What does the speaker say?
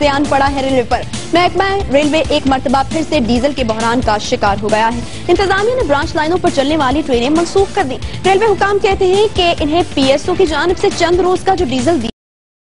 ध्यान पड़ा है रेलवे पर। महकमा रेलवे एक मर्तबा फिर से डीजल के बहरान का शिकार हो गया है। इंतजामिया ने ब्रांच लाइनों पर चलने वाली ट्रेनें मंसूख कर दी। रेलवे हुकाम कहते हैं कि इन्हें पीएसओ की जानिब से चंद रोज का जो डीजल